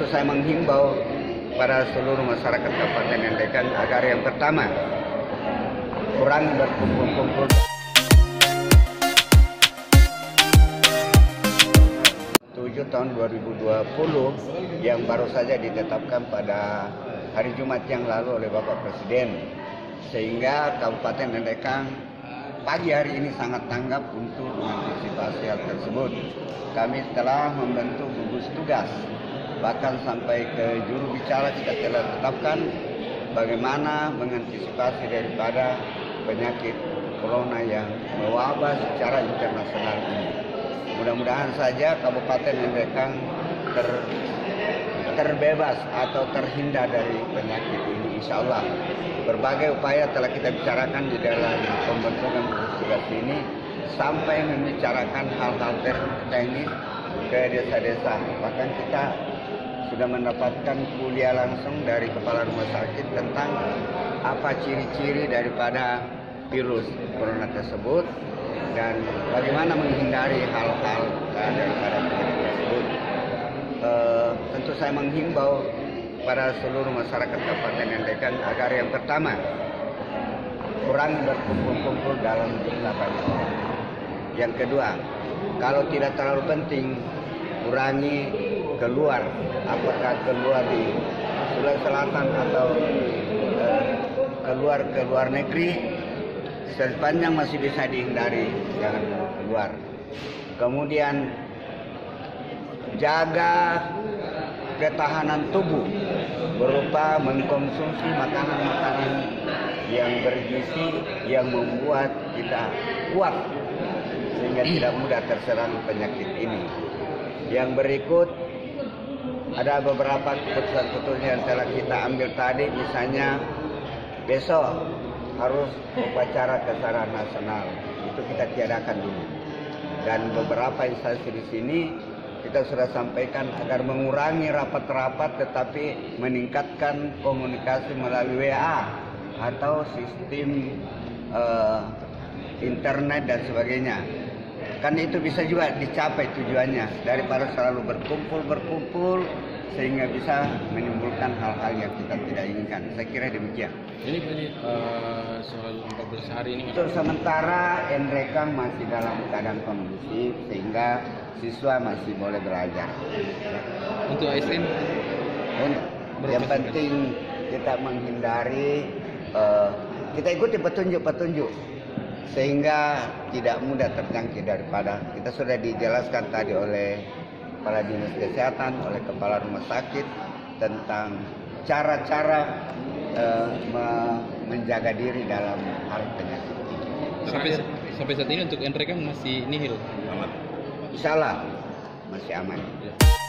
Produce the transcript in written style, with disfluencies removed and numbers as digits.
tentu saya menghimbau pada seluruh masyarakat Kabupaten Ngendekang agar yang pertama, kurangi berkumpul-kumpul. 7 tahun 2020 yang baru saja ditetapkan pada hari Jumat yang lalu oleh Bapak Presiden, sehingga Kabupaten Ngendekang pagi hari ini sangat tanggap untuk mengantisipasi hal tersebut. Kami telah membentuk gugus tugas, bahkan sampai ke juru bicara kita telah tetapkan bagaimana mengantisipasi daripada penyakit corona yang mewabah secara internasional ini. Mudah-mudahan saja Kabupaten Ngendekang terbebas atau terhindar dari penyakit ini, insya Allah. Berbagai upaya telah kita bicarakan di dalam pembentukan gugus tugas ini, sampai membicarakan hal-hal teknis ke desa-desa. Bahkan kita sudah mendapatkan kuliah langsung dari kepala rumah sakit tentang apa ciri-ciri daripada virus corona tersebut dan bagaimana menghindari hal-hal daripada penyakit tersebut. Tentu saya menghimbau pada seluruh masyarakat Kabupaten Ngendekang agar yang pertama, kurangi berkumpul-kumpul dalam jumlah banyak orang. Yang kedua, kalau tidak terlalu penting, kurangi keluar, apakah keluar di Sulawesi Selatan atau keluar ke luar negeri, sepanjang masih bisa dihindari, jangan keluar. Kemudian jaga ketahanan tubuh berupa mengkonsumsi makanan-makanan yang bergizi yang membuat kita kuat sehingga tidak mudah terserang penyakit ini. Yang berikut ada beberapa keputusan-keputusan yang telah kita ambil tadi, misalnya besok harus upacara kesetaraan nasional, itu kita tiadakan dulu. Dan beberapa instansi di sini kita sudah sampaikan agar mengurangi rapat-rapat tetapi meningkatkan komunikasi melalui WA atau sistem internet dan sebagainya. Kan itu bisa juga dicapai tujuannya daripada selalu berkumpul sehingga bisa menimbulkan hal-hal yang kita tidak inginkan. Saya kira demikian. Ini soal 14 hari ini. Untuk sementara Ngendekang masih dalam keadaan kondusif sehingga siswa masih boleh belajar. Untuk ASN? Yang penting kita menghindari, kita ikuti petunjuk-petunjuk sehingga tidak mudah terjangkit daripada. Kita sudah dijelaskan tadi oleh kepala dinas kesehatan, oleh kepala rumah sakit tentang cara-cara menjaga diri dalam hal penyakit ini. Sampai saat ini untuk Ngendekang masih nihil? Insya Allah masih aman.